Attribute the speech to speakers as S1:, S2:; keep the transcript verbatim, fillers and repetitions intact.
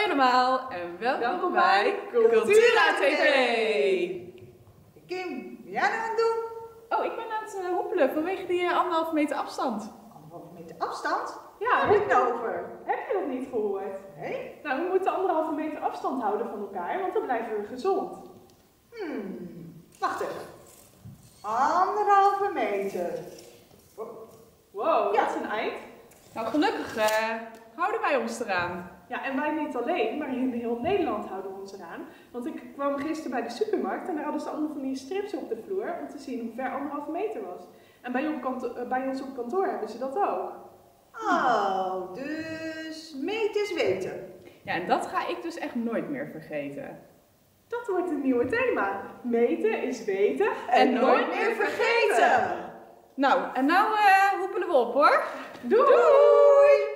S1: allemaal en welkom,
S2: welkom
S1: bij
S2: bij
S1: Cultura T V.
S2: Kim, ben jij nou aan het doen?
S1: Oh, ik ben aan het uh, hoepelen vanwege die uh, anderhalve meter afstand.
S2: Anderhalve meter afstand?
S3: Ja,
S2: Waar heb je het over?
S3: Heb je dat niet gehoord?
S2: Nee?
S3: Nou, we moeten anderhalve meter afstand houden van elkaar, want dan blijven we gezond.
S2: Hmm, wacht even. Anderhalve meter.
S3: Wow,
S2: Ja.
S3: dat is een eind.
S1: Nou, gelukkig uh, houden wij ons eraan.
S3: Ja, en wij niet alleen, maar in heel Nederland houden we ons eraan. Want ik kwam gisteren bij de supermarkt en daar hadden ze allemaal van die strips op de vloer om te zien hoe ver anderhalve meter was. En bij, op kanto- bij ons op kantoor hebben ze dat ook.
S2: Oh, dus meten is weten.
S1: Ja, en dat ga ik dus echt nooit meer vergeten.
S3: Dat wordt het nieuwe thema. Meten is weten
S2: En nooit meer vergeten.
S1: Nou, en nou uh, hoepelen we op hoor.
S3: Doei!
S2: Doei!